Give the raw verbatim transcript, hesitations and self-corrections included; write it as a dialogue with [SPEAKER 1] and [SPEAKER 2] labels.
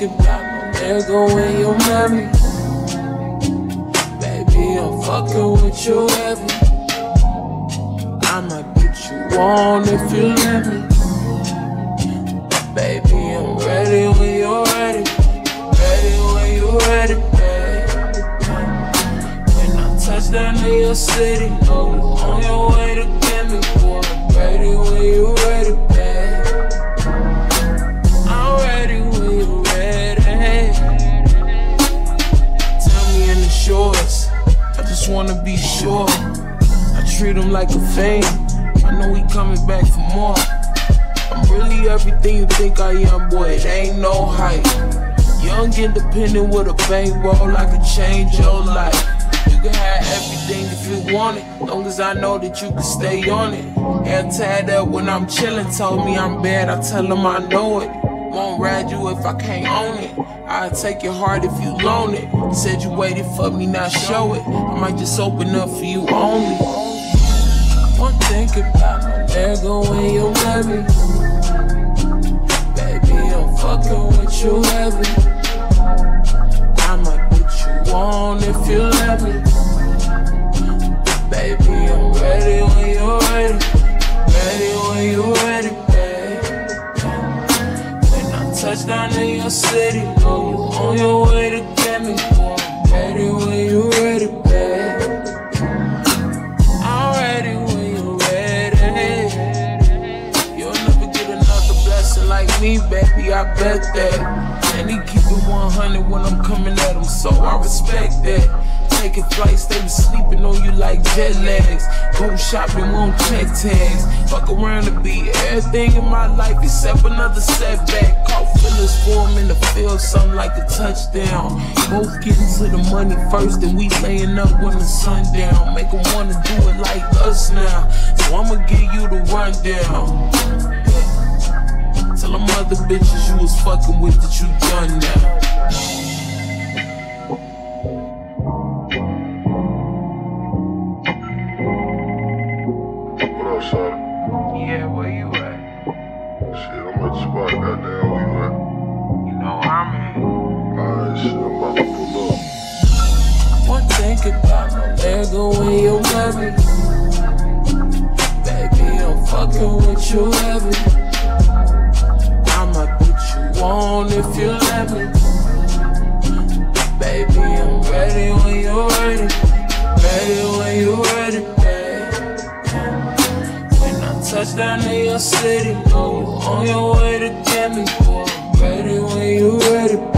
[SPEAKER 1] thinking about no nigga when you met me. Baby, I'm fucking with you heavy. I might put you on if you let me. Baby, I'm ready when you're ready. Ready when you're ready, babe. When I touch down in your city, know you on your way to get me, boy. Ready when you're ready, babe. I'm ready when you're ready. Tell me in the shorts, I just wanna be sure. I treat him like a fiend, I know he coming back for more. I'm really everything you think I am, boy, it ain't no hype. Young, independent with a bankroll, I can change your life. You can have everything if you want it, long as I know that you can stay on it. Hair tied up when I'm chillin', told me I'm bad, I tell him I know it. Won't ride you if I can't own it, I'll take your heart if you loan it. Said you waited for me, now show it, I might just open up for you only. One thing about no nigga when you let me. Baby, I'm fucking with you heavy. I might put you on if you let me. Baby, I'm ready when you're ready. Ready when you're ready, babe. When I touch down in your city, know you on your way to get me, boy. Ready when you're ready, babe. I'm ready when you're ready. You'll never get another blessing like me, baby, I bet that. And he keep it one hundred when I'm coming at him, so I respect that. Taking flights, they be sleeping on you like jet lags. Go shopping, won't check tags. Fuck around to be everything in my life except another setback. Caught feelings for him in the field, something like a touchdown. Both getting to the money first, and we laying up when the sun down. Make them wanna do it like us now, so I'ma give you the rundown. Tell them other bitches you was fucking with that you done now.
[SPEAKER 2] What up, son?
[SPEAKER 1] Yeah, where you at?
[SPEAKER 2] Shit, I'm at the spot, goddamn, where you at?
[SPEAKER 1] You know I'm in.
[SPEAKER 2] Alright, shit, I'm about to pull up.
[SPEAKER 1] One thing about no nigga when you let me. Baby, I'm fucking with you heavy. I might put you on if you let me. Baby, I'm ready when you're ready. Ready when you're ready, babe. When I touch down in your city, know you on your way to get me, boy. Ready when you're ready,